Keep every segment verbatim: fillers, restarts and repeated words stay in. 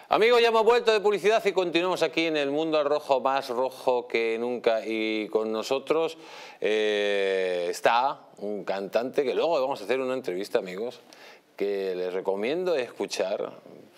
Amigos, ya hemos vuelto de publicidad y continuamos aquí en el mundo al rojo, más rojo que nunca. Y con nosotros eh, está un cantante que luego vamos a hacer una entrevista, amigos, que les recomiendo escuchar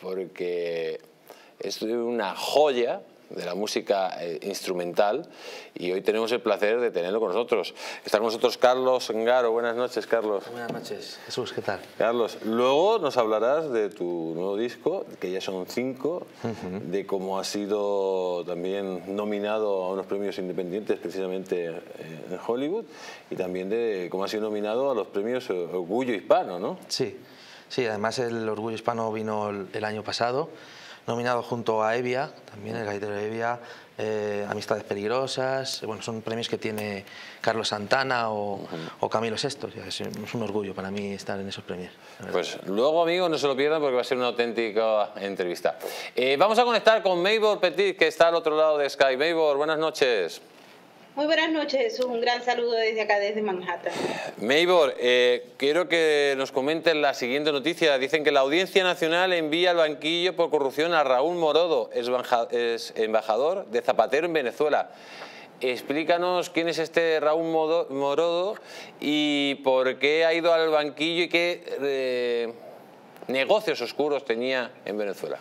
porque es una joya de la música eh, instrumental, y hoy tenemos el placer de tenerlo con nosotros. Está con nosotros Carlos Ngaro. Buenas noches, Carlos. Buenas noches, Jesús, ¿qué tal? Carlos, luego nos hablarás de tu nuevo disco, que ya son cinco, uh-huh. de cómo has sido también nominado a unos premios independientes precisamente en Hollywood, y también de cómo has sido nominado a los premios Orgullo Hispano, ¿no? Sí, sí, además el Orgullo Hispano vino el, el año pasado, nominado junto a Hevia, también el gaitero de Hevia, eh, Amistades Peligrosas. Bueno, son premios que tiene Carlos Santana o, uh-huh. o Camilo Sesto. Es, es un orgullo para mí estar en esos premios. Pues luego, amigos, no se lo pierdan porque va a ser una auténtica entrevista. Eh, vamos a conectar con Maybor Petit, que está al otro lado de Skype. Maybor, buenas noches. Muy buenas noches, Jesús. Un gran saludo desde acá, desde Manhattan. Maybor, eh, quiero que nos comenten la siguiente noticia. Dicen que la Audiencia Nacional envía al banquillo por corrupción a Raúl Morodo, es embajador de Zapatero en Venezuela. Explícanos quién es este Raúl Morodo y por qué ha ido al banquillo y qué eh, negocios oscuros tenía en Venezuela.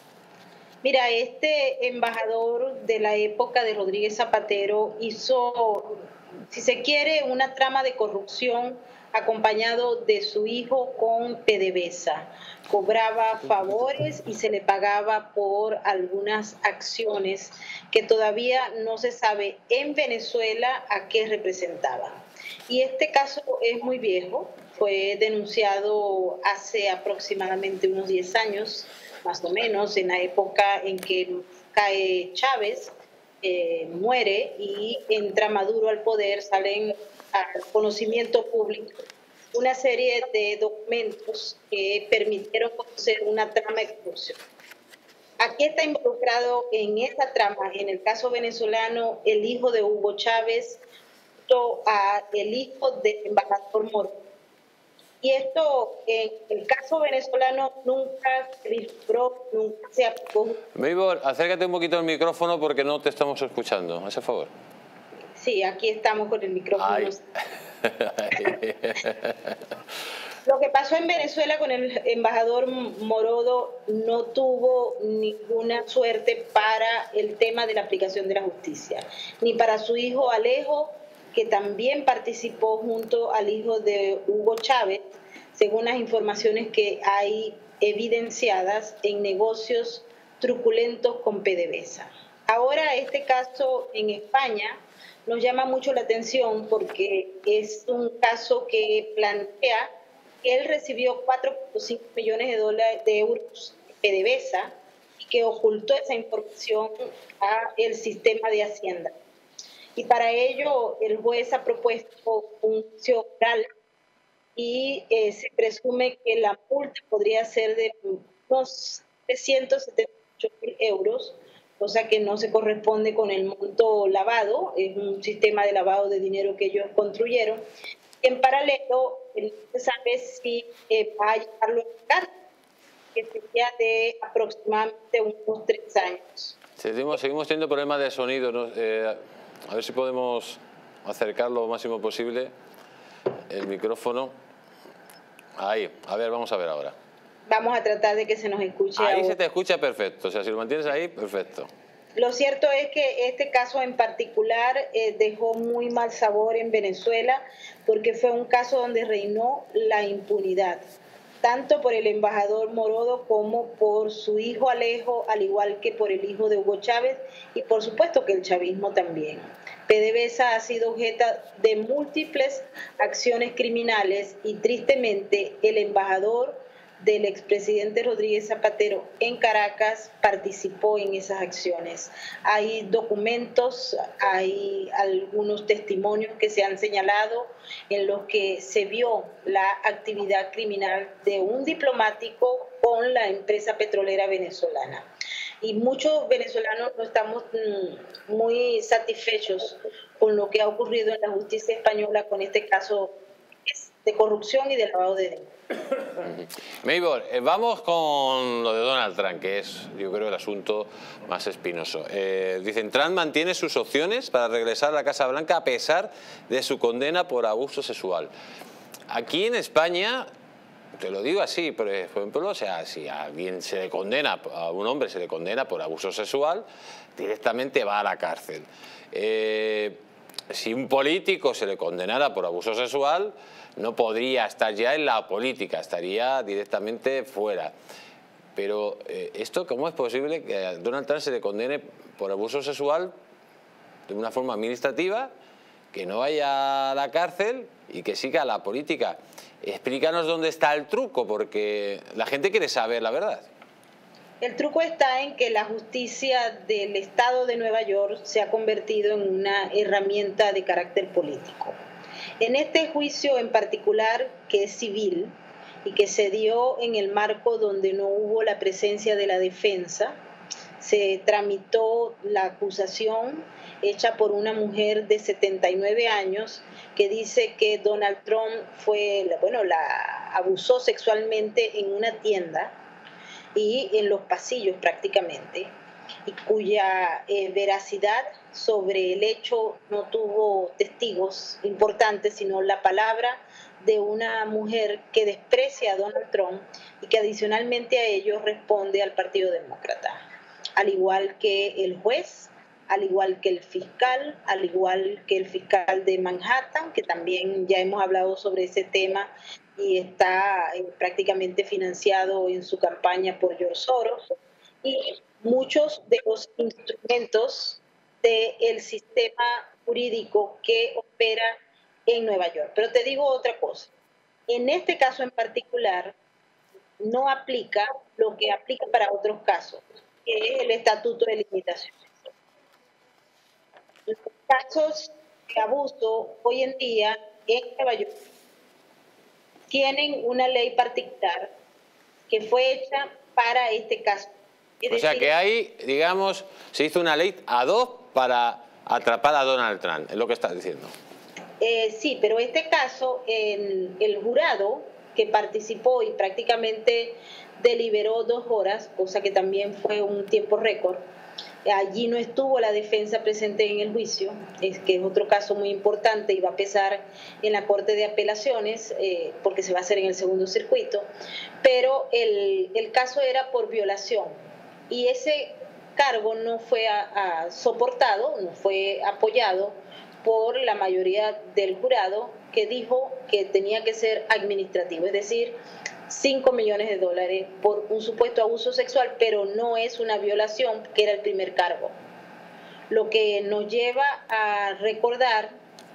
Mira, este embajador de la época de Rodríguez Zapatero hizo, si se quiere, una trama de corrupción acompañado de su hijo con PDVSA. Cobraba favores y se le pagaba por algunas acciones que todavía no se sabe en Venezuela a qué representaban. Y este caso es muy viejo, fue denunciado hace aproximadamente unos diez años, más o menos, en la época en que cae Chávez, eh, muere y entra Maduro al poder, salen al conocimiento público una serie de documentos que permitieron conocer una trama de corrupción. Aquí está involucrado en esa trama, en el caso venezolano, el hijo de Hugo Chávez, junto a el hijo del embajador Moro. Y esto, en el caso venezolano, nunca se disparó, nunca se aplicó. Maybor, acércate un poquito al micrófono porque no te estamos escuchando. Haz el favor. Sí, aquí estamos con el micrófono. Lo que pasó en Venezuela con el embajador Morodo no tuvo ninguna suerte para el tema de la aplicación de la justicia, ni para su hijo Alejo, que también participó junto al hijo de Hugo Chávez, según las informaciones que hay evidenciadas en negocios truculentos con PDVSA. Ahora este caso en España nos llama mucho la atención porque es un caso que plantea que él recibió cuatro punto cinco millones de dólares de euros de PDVSA y que ocultó esa información al sistema de Hacienda. Y para ello el juez ha propuesto un juicio oral y eh, se presume que la multa podría ser de unos trescientos setenta y ocho mil euros, cosa que no se corresponde con el monto lavado, es un sistema de lavado de dinero que ellos construyeron. En paralelo, no se sabe si eh, va a llevarlo a la cárcel, que sería de aproximadamente unos tres años. Seguimos, seguimos teniendo problemas de sonido, ¿no? Eh, a ver si podemos acercar lo máximo posible el micrófono. Ahí, a ver, vamos a ver ahora. Vamos a tratar de que se nos escuche. Ahí ahora. Se te escucha perfecto, o sea, si lo mantienes ahí, perfecto. Lo cierto es que este caso en particular eh, dejó muy mal sabor en Venezuela porque fue un caso donde reinó la impunidad, tanto por el embajador Morodo como por su hijo Alejo, al igual que por el hijo de Hugo Chávez y por supuesto que el chavismo también. PDVSA ha sido objeto de múltiples acciones criminales y tristemente el embajador del expresidente Rodríguez Zapatero en Caracas participó en esas acciones. Hay documentos, hay algunos testimonios que se han señalado en los que se vio la actividad criminal de un diplomático con la empresa petrolera venezolana. Y muchos venezolanos no estamos muy satisfechos con lo que ha ocurrido en la justicia española con este caso. Es de corrupción y de lavado de dinero. Maybor, eh, vamos con lo de Donald Trump, que es, yo creo, el asunto más espinoso. Eh, dicen, Trump mantiene sus opciones para regresar a la Casa Blanca a pesar de su condena por abuso sexual. Aquí en España, te lo digo así, por ejemplo, o sea, si a alguien se le condena, a un hombre se le condena por abuso sexual, directamente va a la cárcel. Eh, si un político se le condenara por abuso sexual, no podría estar ya en la política, estaría directamente fuera. Pero eh, esto, ¿cómo es posible que a Donald Trump se le condene por abuso sexual de una forma administrativa, que no vaya a la cárcel y que siga la política? Explícanos dónde está el truco, porque la gente quiere saber la verdad. El truco está en que la justicia del estado de Nueva York se ha convertido en una herramienta de carácter político. En este juicio en particular, que es civil y que se dio en el marco donde no hubo la presencia de la defensa, se tramitó la acusación hecha por una mujer de setenta y nueve años que dice que Donald Trump fue, bueno, la abusó sexualmente en una tienda y en los pasillos prácticamente, y cuya eh, veracidad sobre el hecho no tuvo testigos importantes, sino la palabra de una mujer que desprecia a Donald Trump y que adicionalmente a ello responde al Partido Demócrata, al igual que el juez, al igual que el fiscal, al igual que el fiscal de Manhattan, que también ya hemos hablado sobre ese tema y está eh, prácticamente financiado en su campaña por George Soros, y muchos de los instrumentos del sistema jurídico que opera en Nueva York. Pero te digo otra cosa, en este caso en particular no aplica lo que aplica para otros casos, que es el estatuto de limitaciones. Los casos de abuso hoy en día en Nueva York tienen una ley particular que fue hecha para este caso. Es o sea decir, que ahí, digamos, se hizo una ley ad hoc para atrapar a Donald Trump, es lo que estás diciendo. Eh, sí, pero este caso, el, el jurado que participó y prácticamente deliberó dos horas, cosa que también fue un tiempo récord. Allí no estuvo la defensa presente en el juicio, es que es otro caso muy importante y va a pesar en la Corte de Apelaciones, eh, porque se va a hacer en el segundo circuito, pero el, el caso era por violación y ese cargo no fue a, a soportado, no fue apoyado por la mayoría del jurado, que dijo que tenía que ser administrativo, es decir, cinco millones de dólares por un supuesto abuso sexual, pero no es una violación, que era el primer cargo. Lo que nos lleva a recordar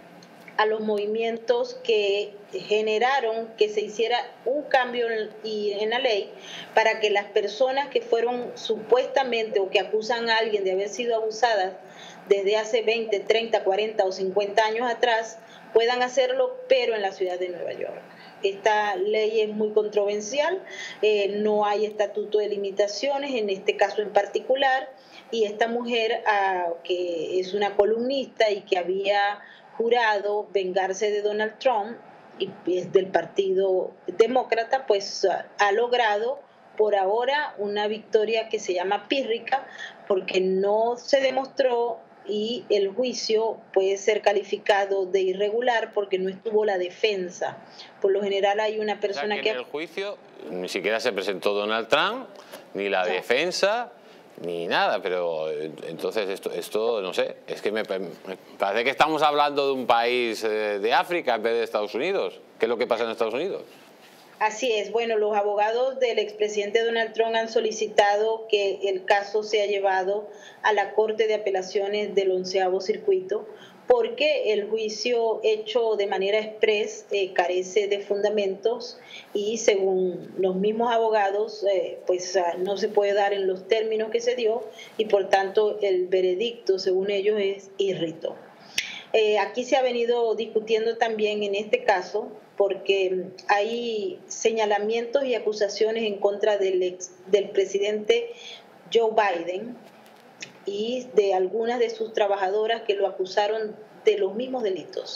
a los movimientos que generaron que se hiciera un cambio en la ley para que las personas que fueron supuestamente o que acusan a alguien de haber sido abusadas desde hace veinte, treinta, cuarenta o cincuenta años atrás puedan hacerlo, pero en la ciudad de Nueva York. Esta ley es muy controversial, eh, no hay estatuto de limitaciones en este caso en particular, y esta mujer, ah, que es una columnista y que había jurado vengarse de Donald Trump y es del Partido Demócrata, pues ah, ha logrado por ahora una victoria que se llama pírrica, porque no se demostró y el juicio puede ser calificado de irregular porque no estuvo la defensa. Por lo general hay una persona, o sea, que... En el juicio ni siquiera se presentó Donald Trump, ni la no. defensa, ni nada, pero entonces esto, esto no sé, es que me, me parece que estamos hablando de un país de África en vez de Estados Unidos. ¿Qué es lo que pasa en Estados Unidos? Así es. Bueno, los abogados del expresidente Donald Trump han solicitado que el caso sea llevado a la Corte de Apelaciones del onceavo circuito porque el juicio hecho de manera express eh, carece de fundamentos y según los mismos abogados eh, pues uh, no se puede dar en los términos que se dio y por tanto el veredicto según ellos es írrito. Eh, aquí se ha venido discutiendo también en este caso porque hay señalamientos y acusaciones en contra del, ex, del presidente Joe Biden y de algunas de sus trabajadoras que lo acusaron de los mismos delitos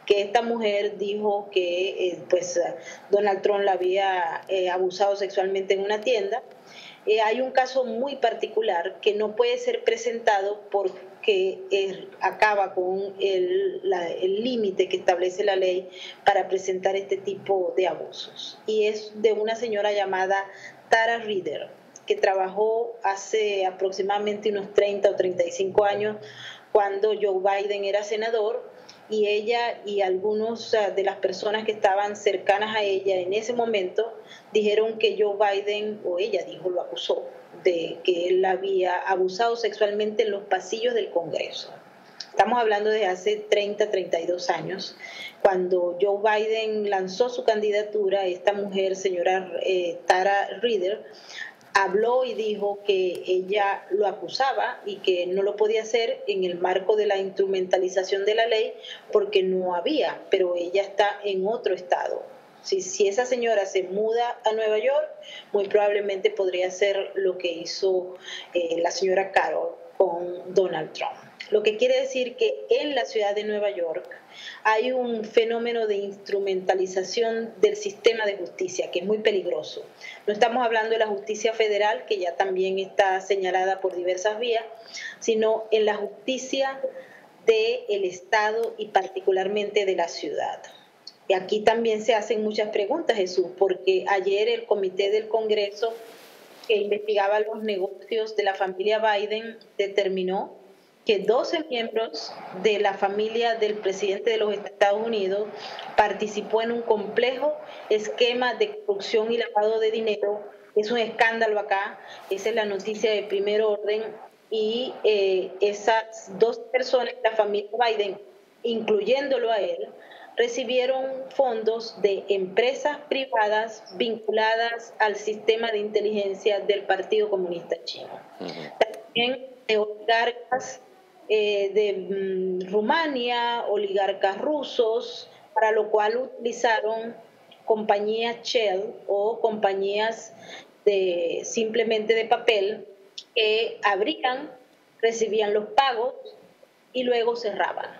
que esta mujer dijo que eh, pues Donald Trump la había eh, abusado sexualmente en una tienda. Eh, hay un caso muy particular que no puede ser presentado porque eh, acaba con el límite que establece la ley para presentar este tipo de abusos. Y es de una señora llamada Tara Reader, que trabajó hace aproximadamente unos treinta o treinta y cinco años cuando Joe Biden era senador, y ella y algunos de las personas que estaban cercanas a ella en ese momento dijeron que Joe Biden, o ella dijo, lo acusó de que él había abusado sexualmente en los pasillos del Congreso. Estamos hablando de hace treinta, treinta y dos años. Cuando Joe Biden lanzó su candidatura, esta mujer, señora eh, Tara Reader, habló y dijo que ella lo acusaba y que no lo podía hacer en el marco de la instrumentalización de la ley porque no había, pero ella está en otro estado. Si, si esa señora se muda a Nueva York, muy probablemente podría hacer lo que hizo eh, la señora Carol con Donald Trump. Lo que quiere decir que en la ciudad de Nueva York hay un fenómeno de instrumentalización del sistema de justicia que es muy peligroso. No estamos hablando de la justicia federal, que ya también está señalada por diversas vías, sino en la justicia del Estado y particularmente de la ciudad. Y aquí también se hacen muchas preguntas, Jesús, porque ayer el comité del Congreso que investigaba los negocios de la familia Biden determinó que doce miembros de la familia del presidente de los Estados Unidos participó en un complejo esquema de corrupción y lavado de dinero. Es un escándalo acá, esa es la noticia de primer orden, y eh, esas dos personas de la familia Biden, incluyéndolo a él, recibieron fondos de empresas privadas vinculadas al sistema de inteligencia del Partido Comunista Chino. También de oligarcas eh, de mm, Rumania, oligarcas rusos, para lo cual utilizaron compañías Shell o compañías de, simplemente de papel, que abrían, recibían los pagos y luego cerraban.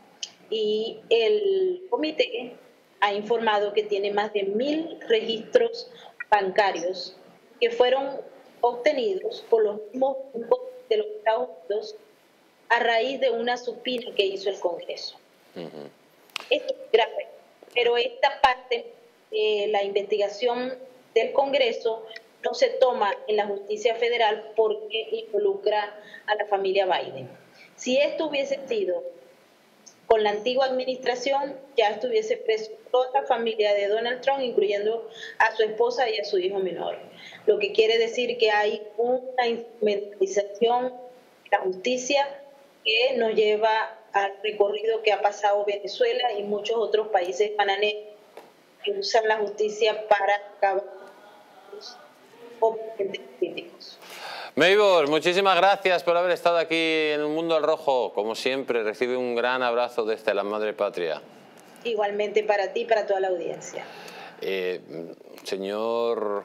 Y el comité ha informado que tiene más de mil registros bancarios que fueron obtenidos por los mismos bancos de los Estados Unidos a raíz de una supina que hizo el Congreso. Uh-huh. Esto es grave, pero esta parte de la investigación del Congreso no se toma en la justicia federal porque involucra a la familia Biden. Si esto hubiese sido con la antigua administración, ya estuviese preso toda la familia de Donald Trump, incluyendo a su esposa y a su hijo menor. Lo que quiere decir que hay una instrumentalización de la justicia que nos lleva al recorrido que ha pasado Venezuela y muchos otros países bananeros que usan la justicia para acabar con los oponentes políticos. Maybor, muchísimas gracias por haber estado aquí en El Mundo al Rojo. Como siempre, recibe un gran abrazo desde la Madre Patria. Igualmente para ti y para toda la audiencia. Eh, señor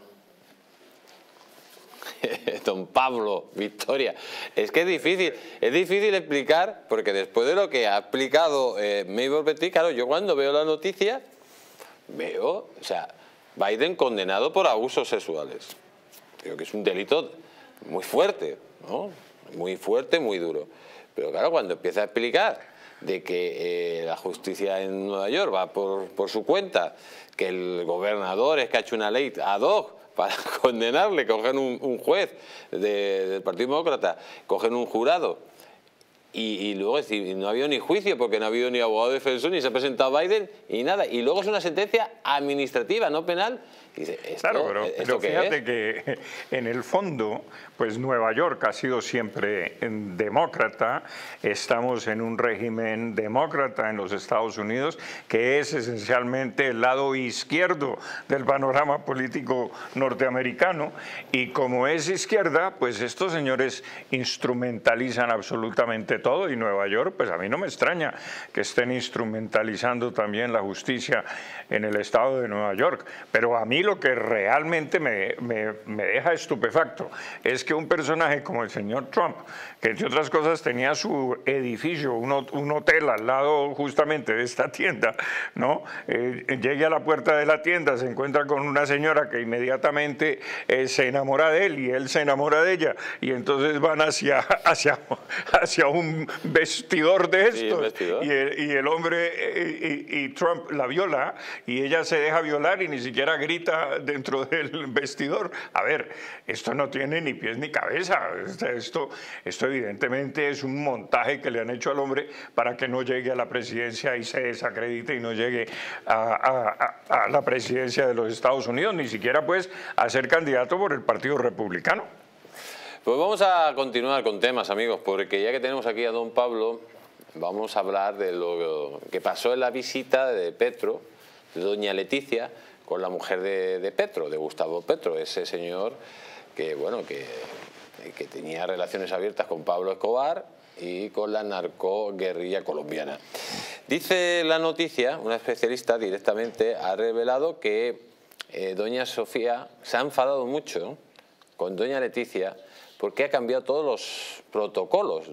don Pablo, Victoria, es que es difícil, es difícil explicar, porque después de lo que ha explicado eh, Maybor Petit, claro, yo cuando veo la noticia, veo, o sea, Biden condenado por abusos sexuales. Creo que es un delito muy fuerte, ¿no? Muy fuerte, muy duro. Pero claro, cuando empieza a explicar de que eh, la justicia en Nueva York va por, por su cuenta, que el gobernador es que ha hecho una ley ad hoc para condenarle, cogen un, un juez de, del Partido Demócrata, cogen un jurado, y, y luego es decir, no ha habido ni juicio porque no ha habido ni abogado defensor, ni se ha presentado Biden, y nada, y luego es una sentencia administrativa, no penal. Dice, ¿esto, claro, pero, ¿esto pero qué fíjate es? que en el fondo, pues Nueva York ha sido siempre demócrata, estamos en un régimen demócrata en los Estados Unidos, que es esencialmente el lado izquierdo del panorama político norteamericano, y como es izquierda, pues estos señores instrumentalizan absolutamente todo, y Nueva York, pues a mí no me extraña que estén instrumentalizando también la justicia en el estado de Nueva York, pero a mí lo que realmente me, me, me deja estupefacto es que un personaje como el señor Trump, que entre otras cosas tenía su edificio, un, un hotel al lado justamente de esta tienda, ¿no? Eh, llegue a la puerta de la tienda, se encuentra con una señora que inmediatamente eh, se enamora de él y él se enamora de ella, y entonces van hacia, hacia, hacia un vestidor de estos, sí, el vestidor. Y, el, y el hombre eh, y, y Trump la viola y ella se deja violar y ni siquiera grita dentro del vestidor. A ver, esto no tiene ni pies ni cabeza, esto, esto evidentemente es un montaje que le han hecho al hombre para que no llegue a la presidencia y se desacredite y no llegue a, a, a, a la presidencia de los Estados Unidos, ni siquiera pues a ser candidato por el Partido Republicano. Pues vamos a continuar con temas, amigos, porque ya que tenemos aquí a don Pablo, vamos a hablar de lo que pasó en la visita de Petro, de doña Leticia, con la mujer de, de Petro, de Gustavo Petro, ese señor que, bueno, que, que tenía relaciones abiertas con Pablo Escobar y con la narcoguerrilla colombiana. Dice la noticia, una especialista directamente ha revelado que eh, doña Sofía se ha enfadado mucho con doña Leticia porque ha cambiado todos los protocolos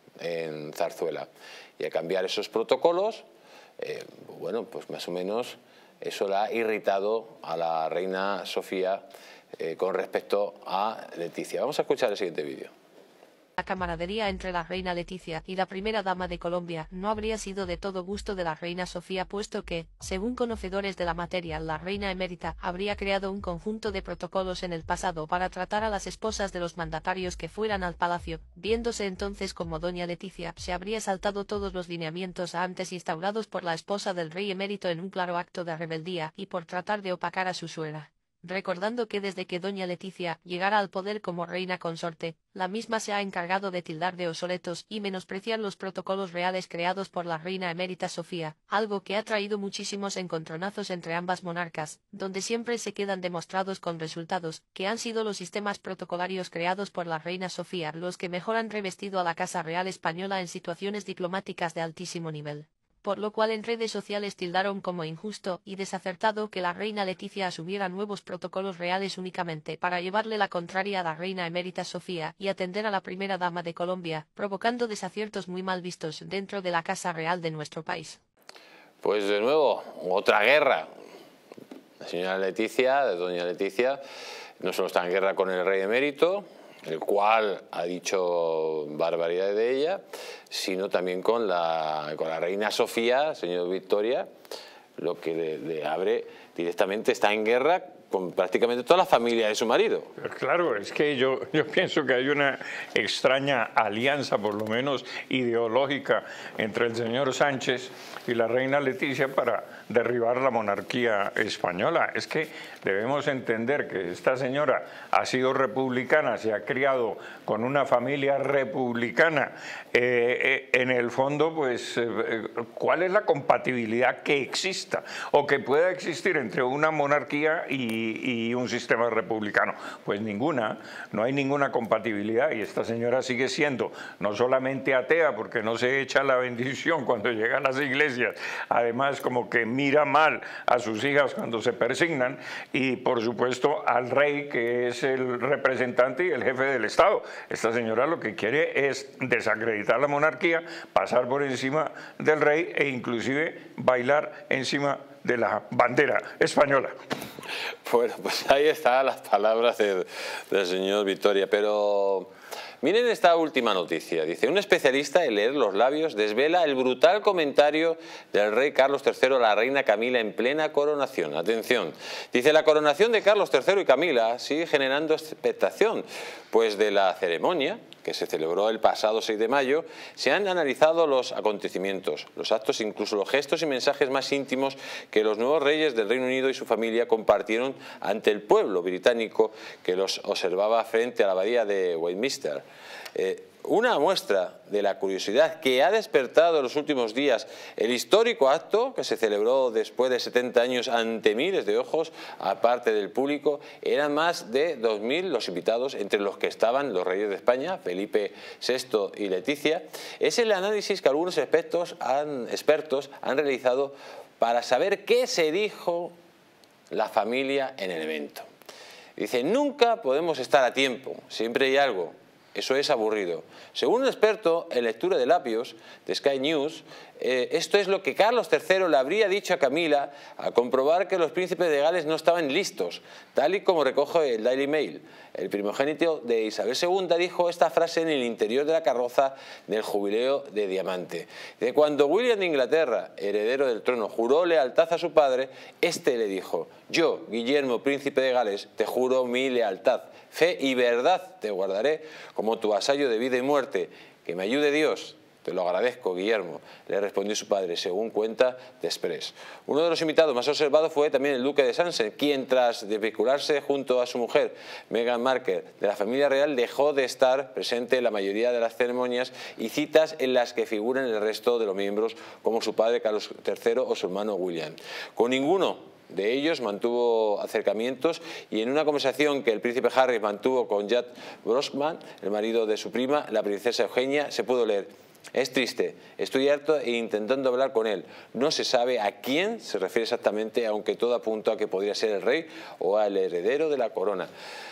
en Zarzuela. Y al cambiar esos protocolos, eh, bueno, pues más o menos eso le ha irritado a la reina Sofía eh, con respecto a Leticia. Vamos a escuchar el siguiente vídeo. La camaradería entre la reina Leticia y la primera dama de Colombia no habría sido de todo gusto de la reina Sofía, puesto que, según conocedores de la materia, la reina emérita habría creado un conjunto de protocolos en el pasado para tratar a las esposas de los mandatarios que fueran al palacio, viéndose entonces como doña Leticia se habría saltado todos los lineamientos antes instaurados por la esposa del rey emérito en un claro acto de rebeldía y por tratar de opacar a su suegra. Recordando que desde que doña Leticia llegara al poder como reina consorte, la misma se ha encargado de tildar de obsoletos y menospreciar los protocolos reales creados por la reina emérita Sofía, algo que ha traído muchísimos encontronazos entre ambas monarcas, donde siempre se quedan demostrados con resultados, que han sido los sistemas protocolarios creados por la reina Sofía los que mejor han revestido a la Casa Real Española en situaciones diplomáticas de altísimo nivel. Por lo cual en redes sociales tildaron como injusto y desacertado que la reina Leticia asumiera nuevos protocolos reales únicamente para llevarle la contraria a la reina emérita Sofía y atender a la primera dama de Colombia, provocando desaciertos muy mal vistos dentro de la Casa Real de nuestro país. Pues de nuevo, otra guerra. La señora Leticia, de doña Leticia, no solo está en guerra con el rey emérito, el cual ha dicho barbaridades de ella, sino también con la, con la reina Sofía, señor Victoria, lo que le, le abre directamente, está en guerra con prácticamente toda la familia de su marido. Claro, es que yo, yo pienso que hay una extraña alianza, por lo menos ideológica, entre el señor Sánchez y la reina Leticia para derribar la monarquía española. Es que debemos entender que esta señora ha sido republicana, se ha criado con una familia republicana. Eh, eh, en el fondo, pues, eh, ¿cuál es la compatibilidad que exista o que pueda existir entre una monarquía y y un sistema republicano? Pues ninguna, no hay ninguna compatibilidad, y esta señora sigue siendo no solamente atea porque no se echa la bendición cuando llega a las iglesias, además como que mira mal a sus hijas cuando se persignan, y por supuesto al rey, que es el representante y el jefe del Estado. Esta señora lo que quiere es desacreditar la monarquía, pasar por encima del rey e inclusive bailar encima de la bandera española. Bueno, pues ahí están las palabras del, del señor Victoria, pero miren esta última noticia. Dice, un especialista en leer los labios desvela el brutal comentario del rey Carlos tercero a la reina Camila en plena coronación. Atención, dice, la coronación de Carlos tercero y Camila sigue generando expectación, pues de la ceremonia que se celebró el pasado seis de mayo, se han analizado los acontecimientos, los actos, incluso los gestos y mensajes más íntimos que los nuevos reyes del Reino Unido y su familia compartieron ante el pueblo británico que los observaba frente a la abadía de Westminster. Eh, una muestra de la curiosidad que ha despertado en los últimos días el histórico acto que se celebró después de setenta años ante miles de ojos, aparte del público, eran más de dos mil los invitados, entre los que estaban los reyes de España, Felipe sexto y Leticia. Es el análisis que algunos expertos han, expertos han realizado para saber qué se dijo la familia en el evento. Dice, nunca podemos estar a tiempo, siempre hay algo. Eso es aburrido. Según un experto en lectura de labios de Sky News, eh, esto es lo que Carlos tercero le habría dicho a Camila al comprobar que los príncipes de Gales no estaban listos, tal y como recoge el Daily Mail. El primogénito de Isabel segunda dijo esta frase en el interior de la carroza del jubileo de diamante. De cuando William de Inglaterra, heredero del trono, juró lealtad a su padre, este le dijo, yo, Guillermo, príncipe de Gales, te juro mi lealtad. Fe y verdad te guardaré como tu vasallo de vida y muerte. Que me ayude Dios, te lo agradezco, Guillermo, le respondió su padre, según cuenta D'Express. Uno de los invitados más observados fue también el duque de Sunset, quien tras desvincularse junto a su mujer, Meghan Markle, de la familia real, dejó de estar presente en la mayoría de las ceremonias y citas en las que figuran el resto de los miembros, como su padre Carlos tercero o su hermano William. Con ninguno de ellos mantuvo acercamientos y en una conversación que el príncipe Harry mantuvo con Jack Brosnan, el marido de su prima, la princesa Eugenia, se pudo leer: es triste, estoy harto e intentando hablar con él. No se sabe a quién se refiere exactamente, aunque todo apunta a que podría ser el rey o al heredero de la corona.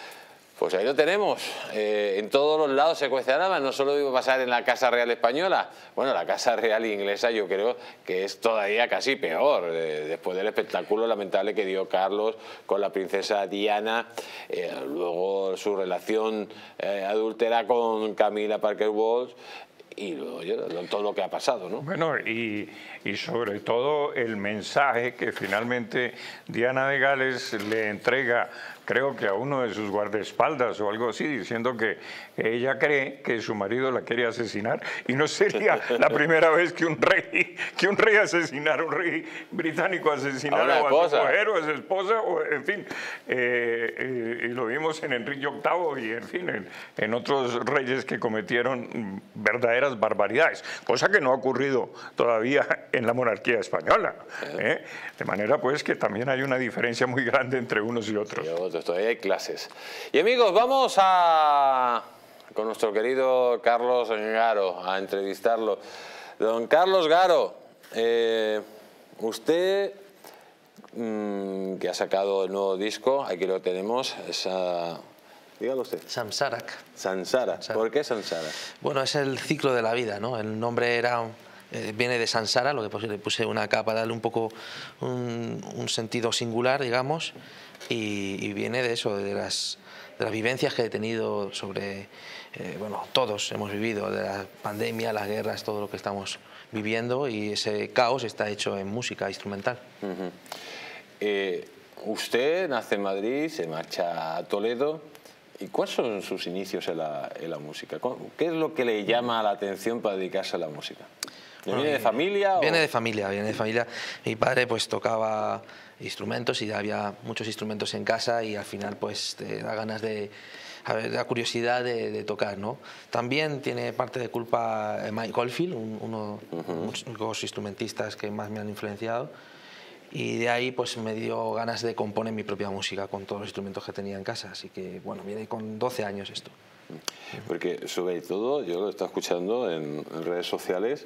Pues ahí lo tenemos, eh, en todos los lados se cuece nada, no solo iba a pasar en la Casa Real Española, bueno, la Casa Real Inglesa yo creo que es todavía casi peor, eh, después del espectáculo lamentable que dio Carlos con la princesa Diana, eh, luego su relación eh, adúltera con Camila Parker Bowles, y luego todo lo que ha pasado, ¿no? Bueno, y, y sobre todo el mensaje que finalmente Diana de Gales le entrega, creo que a uno de sus guardaespaldas o algo así, diciendo que ella cree que su marido la quiere asesinar, y no sería la primera vez que un rey que un rey asesinara, un rey británico asesinara a su mujer o a su esposa, o en fin, eh, eh, y lo vimos en Enrique octavo y en fin, en, en otros reyes que cometieron verdaderas barbaridades, cosa que no ha ocurrido todavía en la monarquía española, ¿eh? De manera pues que también hay una diferencia muy grande entre unos y otros. Y otros, todavía hay clases. Y amigos, vamos a con nuestro querido Carlos Garo a entrevistarlo. Don Carlos Garo, eh, usted mmm, que ha sacado el nuevo disco, aquí lo tenemos, esa... Dígalo usted. Samsarak. Sansara. Samsara. ¿Por qué Sansara? Bueno, es el ciclo de la vida, ¿no? El nombre era, eh, viene de Sansara, lo que puse, le puse una capa para darle un poco un, un sentido singular, digamos, y, y viene de eso, de las, de las vivencias que he tenido sobre, eh, bueno, todos hemos vivido, de la pandemia, las guerras, todo lo que estamos viviendo, y ese caos está hecho en música instrumental. Uh-huh. eh, usted nace en Madrid, se marcha a Toledo. ¿Y cuáles son sus inicios en la, en la música? ¿Qué es lo que le llama la atención para dedicarse a la música? ¿Viene bueno, de familia? Viene o? de familia, viene de familia. Mi padre pues tocaba instrumentos y había muchos instrumentos en casa, y al final pues te da ganas de, a ver, la curiosidad de, de tocar, ¿no? También tiene parte de culpa Mike Oldfield, un, uno uh-huh. de los instrumentistas que más me han influenciado. Y de ahí pues me dio ganas de componer mi propia música con todos los instrumentos que tenía en casa, así que bueno, viene con doce años esto. Porque sobre todo yo lo estoy escuchando en, en redes sociales,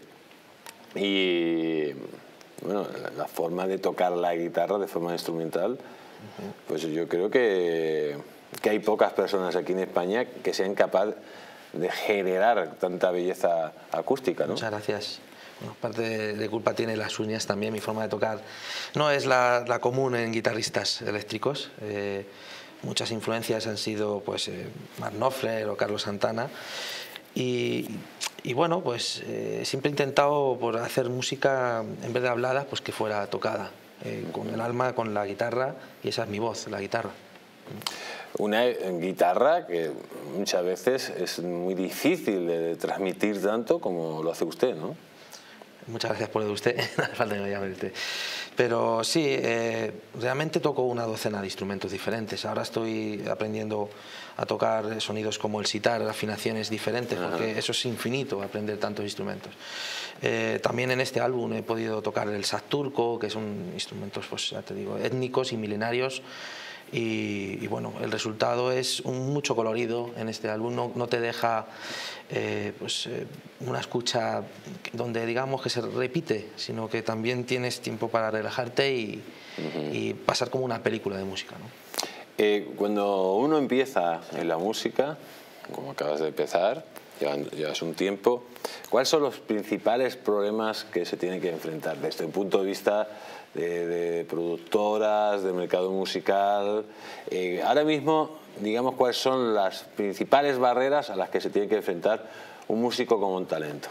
y bueno, la forma de tocar la guitarra de forma instrumental, uh-huh. pues yo creo que, que hay pocas personas aquí en España que sean capaces de generar tanta belleza acústica, ¿no? Muchas gracias. Bueno, parte de, de culpa tiene las uñas también, mi forma de tocar no es la, la común en guitarristas eléctricos. Eh, muchas influencias han sido pues eh, Mark Knopfler o Carlos Santana, y, y bueno, pues eh, siempre he intentado por hacer música, en vez de hablada, pues que fuera tocada, eh, con el alma, con la guitarra, y esa es mi voz, la guitarra. Una guitarra que muchas veces es muy difícil de transmitir tanto como lo hace usted, ¿no? Muchas gracias por lo de usted, no hace falta que me llame usted. Pero sí, eh, realmente toco una docena de instrumentos diferentes. Ahora estoy aprendiendo a tocar sonidos como el sitar, afinaciones diferentes, porque Ajá. eso es infinito, aprender tantos instrumentos. Eh, también en este álbum he podido tocar el saz turco, que son instrumentos, pues ya te digo, étnicos y milenarios. Y, y bueno, el resultado es un mucho colorido en este álbum, no, no te deja eh, pues, eh, una escucha donde digamos que se repite, sino que también tienes tiempo para relajarte y, uh-huh. y pasar como una película de música, ¿no? Eh, cuando uno empieza en la música, como acabas de empezar, llevas, llevas un tiempo, ¿cuáles son los principales problemas que se tiene que enfrentar desde el punto de vista de, de productoras, de mercado musical? Eh, ahora mismo, digamos, ¿cuáles son las principales barreras a las que se tiene que enfrentar un músico como un talento?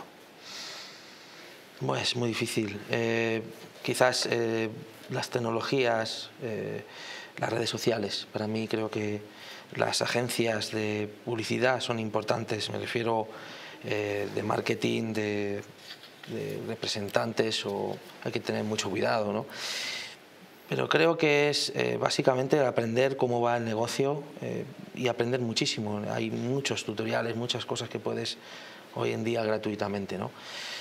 Pues es muy difícil. Eh, quizás eh, las tecnologías, eh, las redes sociales, para mí creo que las agencias de publicidad son importantes, me refiero eh, de marketing, de, de representantes, o hay que tener mucho cuidado, ¿no? Pero creo que es eh, básicamente aprender cómo va el negocio eh, y aprender muchísimo. Hay muchos tutoriales, muchas cosas que puedes hoy en día gratuitamente, ¿no?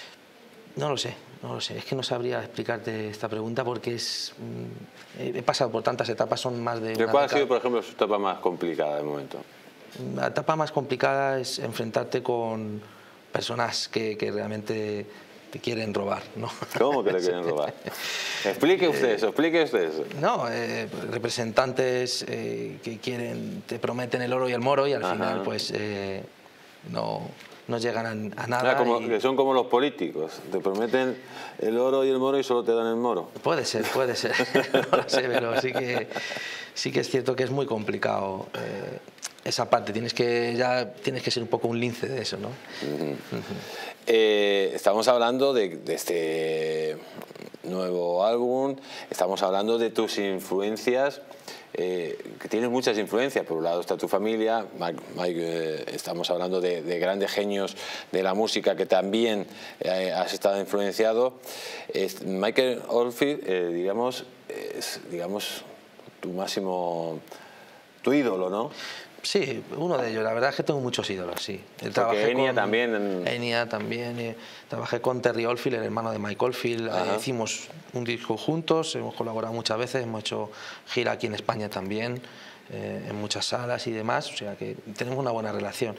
No lo sé, no lo sé. Es que no sabría explicarte esta pregunta porque es, mm, he pasado por tantas etapas, son más de... ¿Cuál ha sido, por ejemplo, su etapa más complicada de momento? La etapa más complicada es enfrentarte con personas que, que realmente te quieren robar, ¿no? ¿Cómo que le quieren robar? Explique usted eso, explique usted eso. No, eh, representantes eh, que quieren, te prometen el oro y el moro y al Ajá. final pues eh, no... no llegan a, a nada. Ah, como, y... que son como los políticos, te prometen el oro y el moro y solo te dan el moro. Puede ser, puede ser, no lo sé, pero sí que, sí que es cierto que es muy complicado eh, esa parte, tienes que, ya tienes que ser un poco un lince de eso, ¿no? Uh-huh. Uh-huh. Eh, estamos hablando de, de este nuevo álbum, estamos hablando de tus influencias. Eh, que tienes muchas influencias. Por un lado está tu familia, Mike, Mike, eh, estamos hablando de, de grandes genios de la música que también eh, has estado influenciado. Es, Michael Oldfield, eh, digamos, es digamos, tu máximo, tu ídolo, ¿no? Sí, uno de ellos. La verdad es que tengo muchos ídolos, sí. Porque Enya también. En... Enya también. Eh, trabajé con Terry Oldfield, el hermano de Mike Oldfield. Eh, hicimos un disco juntos, hemos colaborado muchas veces, hemos hecho gira aquí en España también, eh, en muchas salas y demás. O sea que tenemos una buena relación.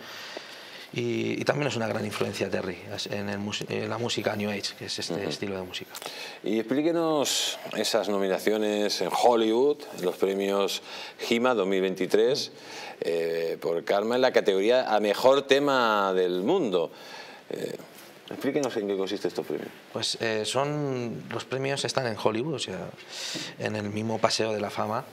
Y, y también es una gran influencia Terry en, el, en la música New Age, que es este uh-huh. estilo de música. Y explíquenos esas nominaciones en Hollywood, en los premios GIMA dos mil veintitrés, eh, por Karma en la categoría a mejor tema del mundo. Eh, explíquenos en qué consiste estos premios. Pues eh, son, los premios están en Hollywood, o sea, en el mismo Paseo de la Fama,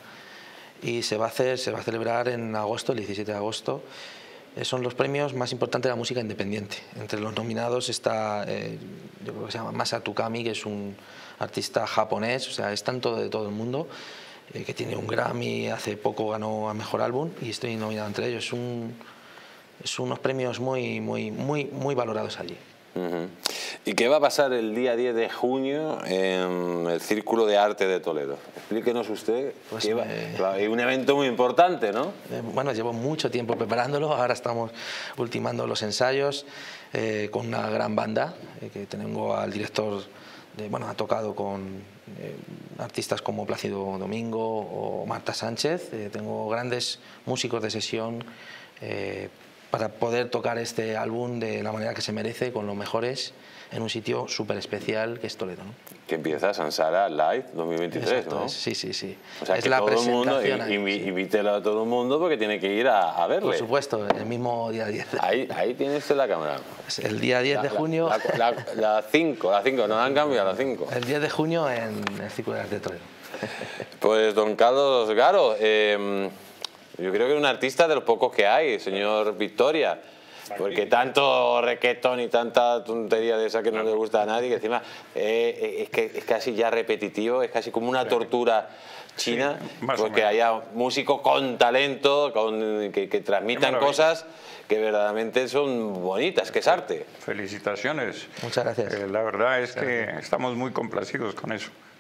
y se va a hacer, se va a celebrar en agosto, el diecisiete de agosto. Son los premios más importantes de la música independiente. Entre los nominados está, eh, yo creo que se llama Masato Kami, que es un artista japonés, o sea, es tanto de todo el mundo, eh, que tiene un Grammy, hace poco ganó a Mejor Álbum y estoy nominado entre ellos. Es, un, es unos premios muy, muy, muy, muy valorados allí. Uh-huh. ¿Y qué va a pasar el día diez de junio en el Círculo de Arte de Toledo? Explíquenos usted. Pues que me... va, es un evento muy importante, ¿no? Eh, bueno, llevo mucho tiempo preparándolo, ahora estamos ultimando los ensayos eh, con una gran banda, eh, que tengo al director, de, bueno, ha tocado con eh, artistas como Plácido Domingo o Marta Sánchez, eh, tengo grandes músicos de sesión, eh, para poder tocar este álbum de la manera que se merece, con los mejores, en un sitio súper especial que es Toledo, ¿no? Que empieza Sansara Live dos mil veintitrés, Exacto, ¿no? Es, sí, sí, sí. O sea, es que la todo el mundo, presentación ahí, invítelo a todo el mundo porque tiene que ir a, a verle. Por supuesto, el mismo día diez. Ahí, ahí tiene usted la cámara. El día diez de junio... La cinco, la cinco, nos han cambiado, la cinco. El diez de junio en el Círculo de Arte de Toledo. Pues don Carlos Garo, eh, yo creo que es un artista de los pocos que hay, señor Victoria. Porque tanto requetón y tanta tontería de esa que no le gusta a nadie, que encima eh, es, que es casi ya repetitivo, es casi como una tortura china, sí, porque haya músicos con talento, con, que, que transmitan cosas que verdaderamente son bonitas, que es arte. Felicitaciones. Muchas gracias. Eh, la verdad es Muchas que gracias. Estamos muy complacidos con eso,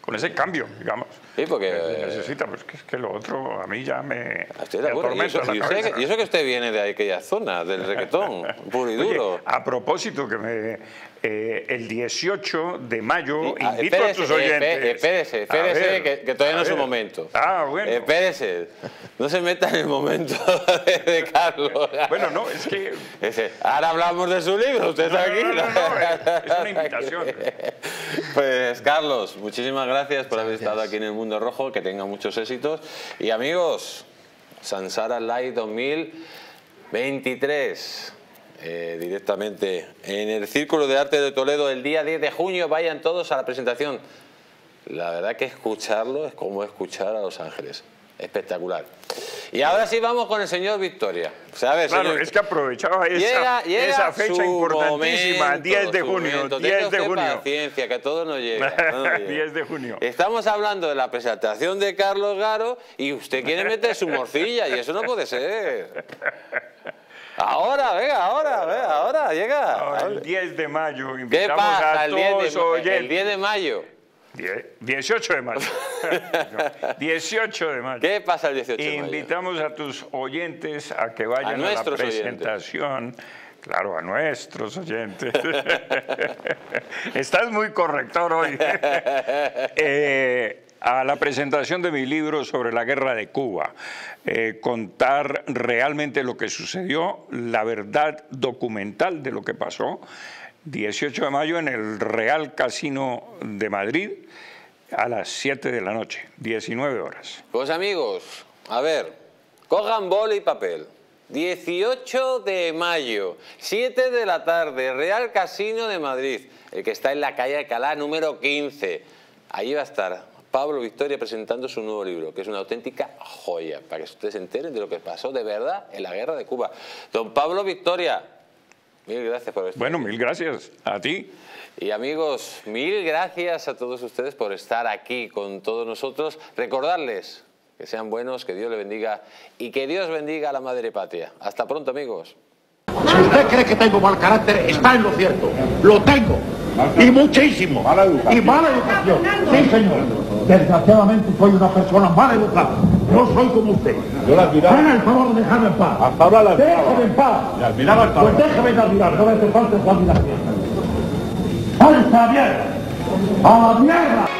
con ese cambio, digamos. Sí, porque... que necesita, pues que es que lo otro a mí ya me, Estoy me de acuerdo. Y atormenta eso, la y, cabeza. eso que, y eso que usted viene de aquella zona, del reggaetón, puro y duro. Oye, a propósito, que me, eh, el dieciocho de mayo Ah, invito espérese, a tus oyentes... espé- Espérese, espérese, A ver, que, que todavía no a es su ver. momento. Ah, bueno. Espérese, no se meta en el momento de, de Carlos. Bueno, no, es que... Ese, ahora hablamos de su libro, usted está No, aquí. no, no, no, es- es una invitación. Pues Carlos, muchísimas gracias por haber Gracias. estado aquí en el Mundo Rojo, que tenga muchos éxitos. Y amigos, Sansara Live dos mil veintitrés, eh, directamente en el Círculo de Arte de Toledo el día diez de junio, vayan todos a la presentación. La verdad que escucharlo es como escuchar a Los Ángeles. Espectacular. Y ahora sí vamos con el señor Victoria. O sea, a ver, Claro, señor, es que aprovechaba esa, llega, llega esa fecha su importantísima, momento, diez de su junio, momento. diez Tenga de usted junio. paciencia, que todo nos llega. todo nos llega. diez de junio. Estamos hablando de la presentación de Carlos Garo y usted quiere meter su morcilla y eso no puede ser. Ahora, venga, ahora, venga, ahora, llega. Ahora, el diez de mayo ¿Qué invitamos pasa a el diez, todos de, oyentes. el diez de mayo? Die- dieciocho de mayo. No, dieciocho de mayo. ¿Qué pasa el dieciocho de mayo? Invitamos a tus oyentes a que vayan A a, la nuestros presentación. Claro, a nuestros oyentes. Estás muy corrector hoy. Eh, a la presentación de mi libro sobre la guerra de Cuba. Eh, contar realmente lo que sucedió, la verdad documental de lo que pasó. dieciocho de mayo en el Real Casino de Madrid a las siete de la noche, diecinueve horas. Pues amigos, a ver, cojan boli y papel. dieciocho de mayo, siete de la tarde, Real Casino de Madrid, el que está en la calle Alcalá número quince. Ahí va a estar Pablo Victoria presentando su nuevo libro, que es una auténtica joya, para que ustedes se enteren de lo que pasó de verdad en la guerra de Cuba. Don Pablo Victoria, mil gracias por estar Bueno, aquí. mil gracias a ti. Y amigos, mil gracias a todos ustedes por estar aquí con todos nosotros. Recordarles que sean buenos, que Dios les bendiga y que Dios bendiga a la madre patria. Hasta pronto, amigos. Si usted cree que tengo mal carácter, está en lo cierto. Lo tengo. Y muchísimo. Mala educación. Y mala educación. Sí, señor. Desgraciadamente soy una persona mal educada. No soy como usted. Yo la admiraba. Haga el favor de dejarme en paz. Hasta ahora la admiraba. Déjeme en paz. La admiraba hasta Pues ahora. déjeme de admirar. No me hace falta su admiración. ¡A esta mierda! ¡A la mierda!